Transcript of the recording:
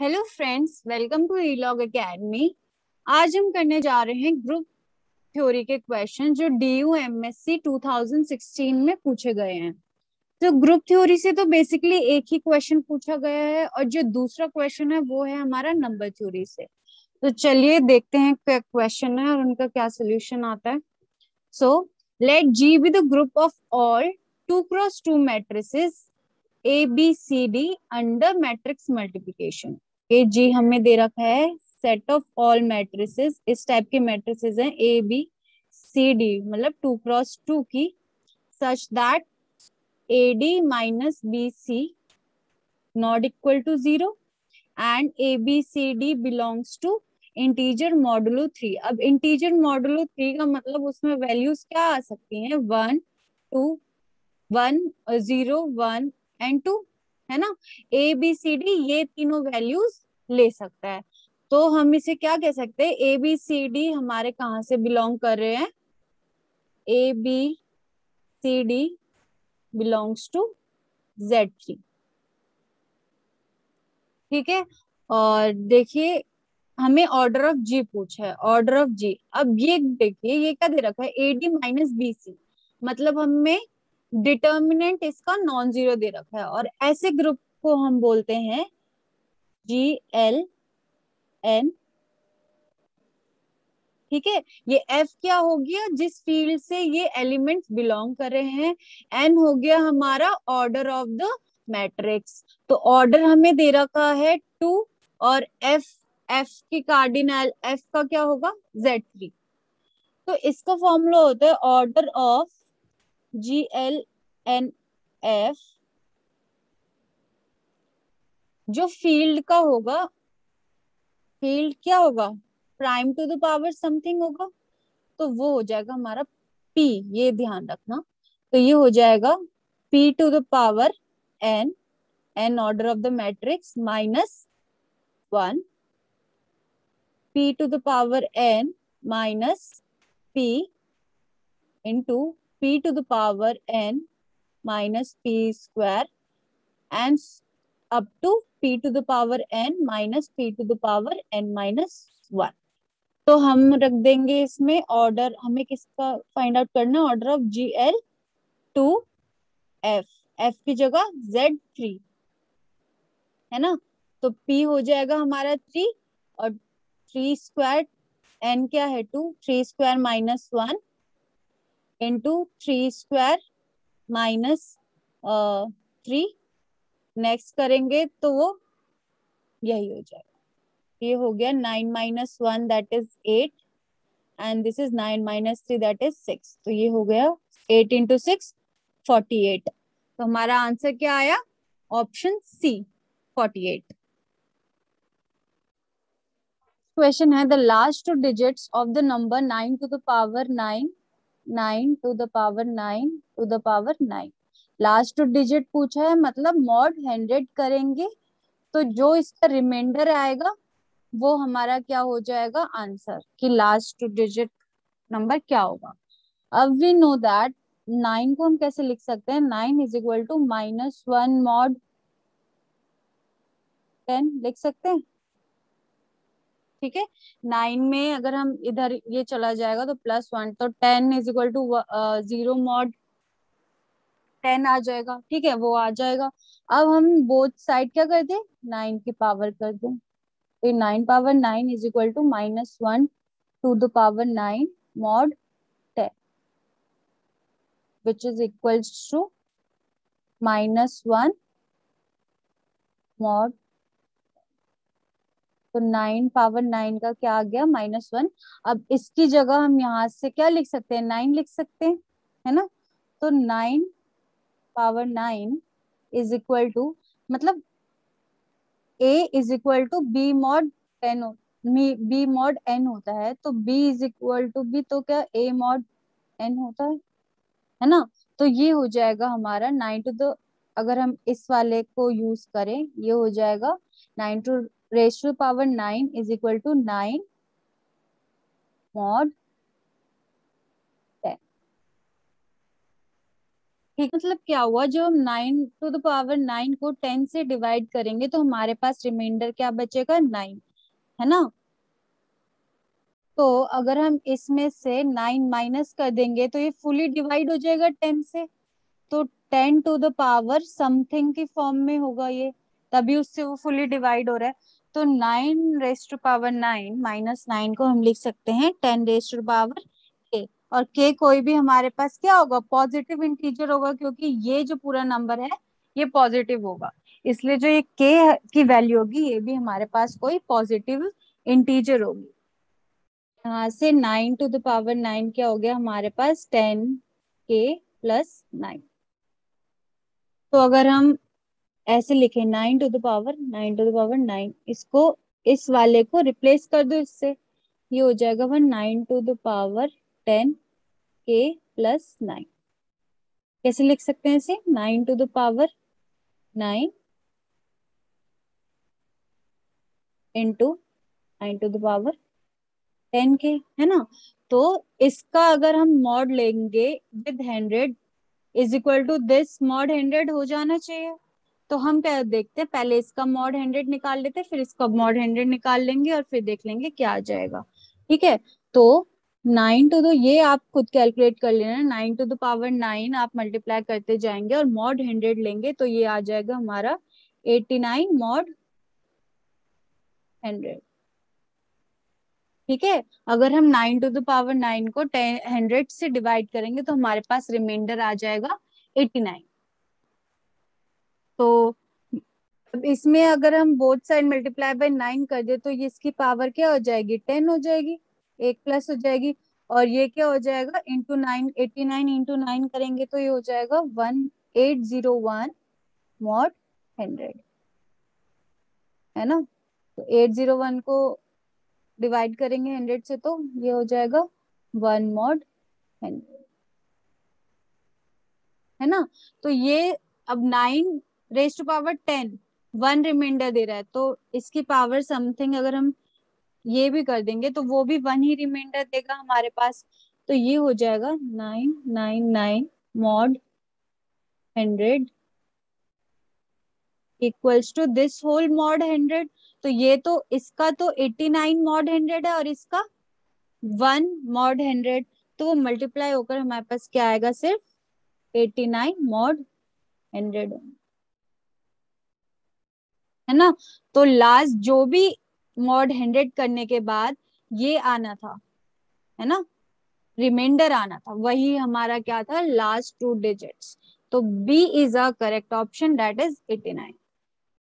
Hello friends, welcome to Elog academy. आज हम करने जा रहे हैं ग्रुप थ्योरी के क्वेश्चन जो डीयू एमएससी 2016 में पूछे गए हैं। तो ग्रुप थ्योरी से तो बेसिकली एक ही क्वेश्चन पूछा गया है और जो दूसरा क्वेश्चन है वो है हमारा नंबर थ्योरी से। तो चलिए देखते हैं क्या क्वेश्चन है और उनका क्या सोल्यूशन आता है। So let G be the group of all 2x2 matrices A B C D under matrix multiplication. ये जी हमें दे रखा है सेट ऑफ ऑल मैट्रिसेस, इस टाइप के मैट्रिसेस हैं ए बी सी डी, मतलब 2x2 की, such that A D minus B C not equal to 0 and A B C D belongs to integer modulo 3। अब इंटीजर मॉडुलो 3 का मतलब उसमें values क्या आ सकती हैं? 1 2 1 0 1 एंड 2, है ना। ए बी सी डी ये तीनों वैल्यूज ले सकता है। तो हम इसे क्या कह सकते हैं? ए बी सी डी हमारे कहाँ से बिलोंग कर रहे हैं? A B C D belongs to Z3। ठीक है। और देखिए हमें ऑर्डर ऑफ जी पूछा है। ऑर्डर ऑफ जी, अब ये देखिए ये क्या दे रखा है? A D minus B C, मतलब हमें डिटर्मिनेंट इसका नॉन जीरो दे रखा है और ऐसे ग्रुप को हम बोलते हैं GLN। ठीक है। ये F क्या हो गया? जिस फील्ड से ये एलिमेंट्स बिलोंग कर रहे हैं। N हो गया हमारा ऑर्डर ऑफ द मैट्रिक्स। तो ऑर्डर हमें दे रखा है 2 और F की कार्डिनल F का क्या होगा? Z3। तो इसका फॉर्मूला होता है ऑर्डर ऑफ GLNF, जो फील्ड का होगा, फील्ड क्या होगा? Prime to the power something होगा। तो वो हो जाएगा हमारा P, ये ध्यान रखना। तो ये हो जाएगा P to the power N, N order of the matrix, minus 1, P to the power N minus P into P to the power N minus P square and up to P to the power N minus P to the power N minus 1। तो हम रख देंगे इसमें order, हमें किसका find out करना है? Order of GL2F, F की जगह Z3, है ना। तो P हो जाएगा हमारा 3 और 3 स्क्वायर, N क्या है? 2, 3 square minus 1 into 3 square minus 3। Next करेंगे तो वो यही हो जाएगा। ये हो गया 9 minus 1 that is 8 and this is 9 minus 3 that is 6। तो ये हो गया 8 इंटू 6 48। तो हमारा आंसर क्या आया? Option C, 48। क्वेश्चन है the last two digits of the number 9 to the power 9, 9 to the power 9 to the power 9। Last two digit पूछा है, मतलब मॉड 100 करेंगे तो जो इसका रिमाइंडर आएगा वो हमारा क्या हो जाएगा आंसर, कि लास्ट टू डिजिट नंबर क्या होगा। अब वी नो दैट 9 को हम कैसे लिख सकते हैं? 9 इज इक्वल टू -1 मॉड 10 लिख सकते हैं। ठीक है। 9 में अगर हम इधर ये चला जाएगा तो +1, तो 10 इज इक्वल टू 0 मॉड 10 आ जाएगा। ठीक है, वो आ जाएगा। अब हम बोथ साइड क्या कर दें? 9 की पावर कर दें। तो 9 power 9 is equal to -1 to the power 9 mod 10, which is equals to -1 mod. तो 9 पावर 9 का क्या आ गया? -1। अब इसकी जगह हम यहाँ से क्या लिख सकते हैं? 9 लिख सकते हैं, है ना। तो 9 पावर 9 इज इक्वल टू, मतलब A is equal to B mod 10, B mod n होता है। तो B is equal to B, तो क्या A मॉड n होता है ना। तो ये हो जाएगा हमारा 9 टू द, अगर हम इस वाले को यूज करें ये हो जाएगा 9 to raise to power 9 is equal to 9 mod 10। ठीक, मतलब क्या हुआ, जो हम 9 to the power 9 को 10 से डिवाइड करेंगे तो हमारे पास रिमाइंडर क्या बचेगा, 9, है ना। तो अगर हम इसमें से 9 माइनस कर देंगे तो ये फुली डिवाइड हो जाएगा 10 से, तो 10 to the power समथिंग की फॉर्म में होगा ये, तभी उससे वो फुली डिवाइड हो रहा है। तो 9 raised to power 9 -9 को हम लिख सकते हैं 10 raised to the power k, और k कोई भी हमारे पास क्या होगा, पॉजिटिव इंटीजर होगा, क्योंकि ये जो पूरा नंबर है ये पॉजिटिव होगा, इसलिए जो ये k की वैल्यू होगी ये भी हमारे पास कोई पॉजिटिव इंटीजर होगी। यहाँ से 9 to the power 9 क्या हो गया हमारे पास, 10k+9। तो अगर हम ऐसे लिखे 9 to the power 9 इसको, इस वाले को रिप्लेस कर दो इससे, ये हो जाएगा 9 to the power 10k+9। कैसे लिख सकते हैं इसे, 9 to the power 9 into 9 to the power 10k, है ना। तो इसका अगर हम मॉड लेंगे with 100 is equal to this mod 100 हो जाना चाहिए। तो हम क्या देखते हैं, पहले इसका मॉड 100 निकाल लेते हैं, फिर इसका मॉड 100 निकाल लेंगे और फिर देख लेंगे क्या आ जाएगा। ठीक है, तो 9 टू, तो ये आप खुद कैलकुलेट कर लेना, 9 to the power 9 आप मल्टीप्लाई करते जाएंगे और मॉड 100 लेंगे तो ये आ जाएगा हमारा 89 मॉड 100। ठीक है, अगर हम 9 to the power 9 को 100 से डिवाइड करेंगे तो हमारे पास रिमाइंडर आ जाएगा 89। तो अब इसमें अगर हम बोथ साइड मल्टीप्लाई बाय 9 कर दे तो ये इसकी पावर क्या हो जाएगी, 10 हो जाएगी, एक प्लस हो जाएगी, और ये क्या हो जाएगा इंटू 9, 89 इंटू 9 करेंगे तो ये हो जाएगा 1801 मॉड 100, है ना। तो 801 को डिवाइड करेंगे 100 से तो ये हो जाएगा 1 मॉड 100, है ना। तो ये अब 9 raised to power 10, 1 रिमाइंडर दे रहा है, तो इसकी पावर समथिंग अगर हम ये भी कर देंगे तो वो भी 1 ही रिमाइंडर देगा हमारे पास। तो ये हो जाएगा 999 mod 100 equals to this whole mod 100। तो ये तो इसका तो 89 मॉड 100 है और इसका 1 मॉड 100, तो वो मल्टीप्लाई होकर हमारे पास क्या आएगा, सिर्फ 89 मॉड 100, है ना। तो लास्ट जो भी मॉड 100 करने के बाद ये आना था, है ना, रिमाइंडर आना था, वही हमारा क्या था, लास्ट 2 डिजिट्स। तो B is a correct option, that is 89।